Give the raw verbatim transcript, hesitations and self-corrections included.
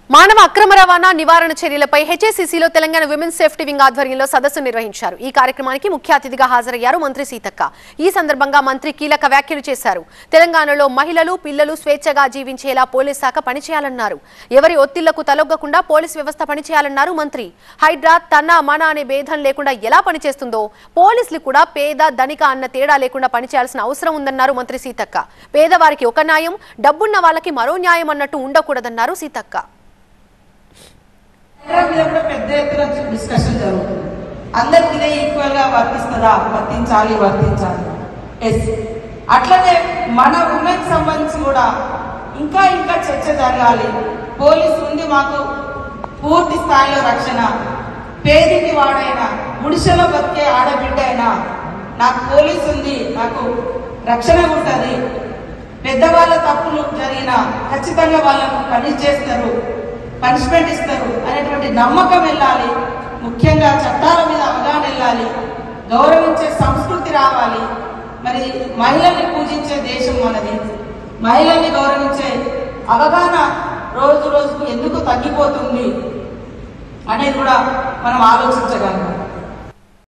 మానవ అక్రమ రవాణా నివారణ చర్యలపై హెచ్ఎస్సీసీలో తెలంగాణ విమెన్స్ సేఫ్టీ వింగ్ ఆధ్వర్యంలో సదస్సు నిర్వహించారు. ఈ కార్యక్రమానికి ముఖ్య అతిథిగా హాజరయ్యారు మంత్రి సీతక్క. ఈ సందర్భంగా మంత్రి కీలక వ్యాఖ్యలు చేశారు. తెలంగాణలో మహిళలు, పిల్లలు స్వేచ్ఛగా జీవించేలా పోలీస్ శాఖ పనిచేయాలన్నారు. ఎవరి ఒత్తిళ్లకు తలొగ్గకుండా పోలీస్ వ్యవస్థ పనిచేయాలన్నారు మంత్రి. హైడ్రా తన మన అనే భేదం లేకుండా ఎలా పనిచేస్తుందో పోలీసులు కూడా పేద ధనిక అన్న తేడా లేకుండా పనిచేయాల్సిన అవసరం ఉందన్నారు మంత్రి సీతక్క. పేదవారికి ఒక న్యాయం, డబ్బున్న వాళ్ళకి మరో న్యాయం అన్నట్టు ఉండకూడదన్నారు సీతక్క. పెద్ద ఎత్తున డిస్కషన్ జరుగుతుంది. అందరికి ఇదే ఈక్వల్ గా వర్తిస్తుందా? వర్తించాలి వర్తించాలి ఎస్. అట్లనే మన ఉమెన్ సంబంధించి కూడా ఇంకా ఇంకా చర్చ జరగాలి. పోలీసు ఉంది మాకు పూర్తి స్థాయిలో రక్షణ. పేదింటి వాడైనా, గుడిసెలో బతికే ఆడబిడ్డ అయినా నాకు పోలీసు ఉంది, నాకు రక్షణ ఉంటుంది. పెద్దవాళ్ళ తప్పులు జరిగినా ఖచ్చితంగా వాళ్ళకు పనిష్ చేస్తారు, పనిష్మెంట్ ఇస్తారు అనేటువంటి నమ్మకం వెళ్ళాలి. ముఖ్యంగా చట్టాల మీద అవగాహన వెళ్ళాలి. గౌరవించే సంస్కృతి రావాలి. మరి మహిళల్ని పూజించే దేశం మనది. మహిళల్ని గౌరవించే అవగాహన రోజు రోజుకు ఎందుకు తగ్గిపోతుంది అనేది కూడా మనం ఆలోచించగలం.